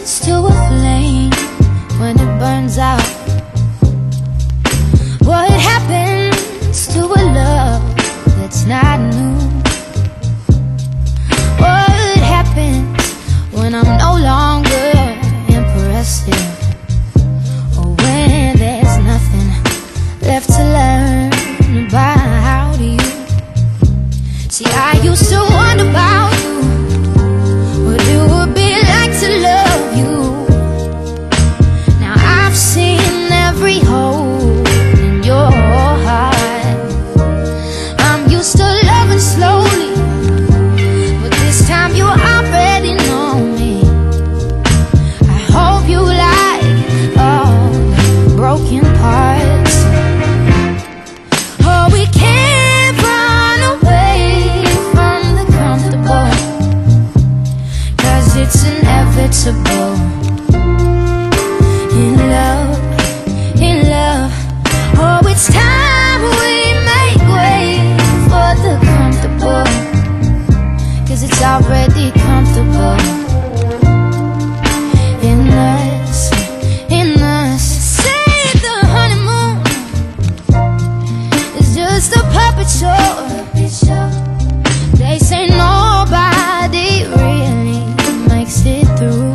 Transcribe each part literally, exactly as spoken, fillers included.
fades to a flame when it burns out. What happens to a love that's not new? What happens when I'm no longer impressive, or when there's nothing left to learn about how do you? See, I used to wonder about you, what it would be like to love you. Now I've seen every hole in your heart. I'm used to loving slowly, but this time you already know me. I hope you like all the broken parts. Oh, we can't run away from the comfortable, 'cause it's inevitable. In love, in love, oh, it's time we make way for the comfortable, 'cause it's already comfortable. In us, in us. Say the honeymoon is just a puppet show. They say nobody really makes it through.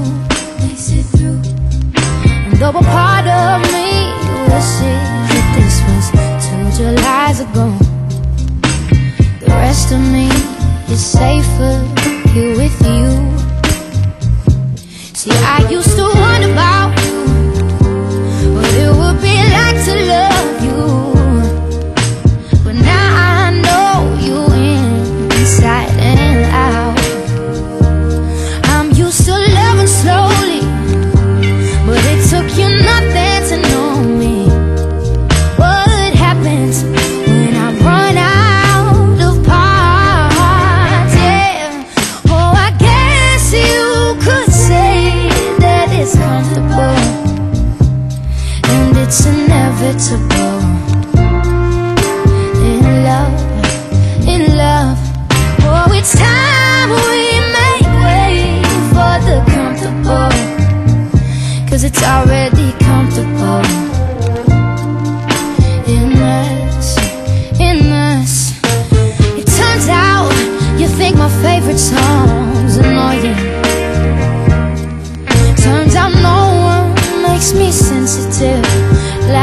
And though a part of me wishes that this was two Julys ago, the rest of me is safer here with you. See, I used to wonder about you, what it would be like to love you, but now I know you inside and out. I'm used to loving slowly, but it took you nothing to know me. What happens when I run out of parts? Yeah. Oh, I guess you could say that it's comfortable, and it's inevitable. In love, in love, oh, it's time we make way for the comfortable, 'cause it's already comfortable. In us, in us. It turns out you think my favorite song's annoying. Turns out no one makes me sensitive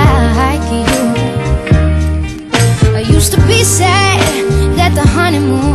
like you. I used to be sad that the honeymoon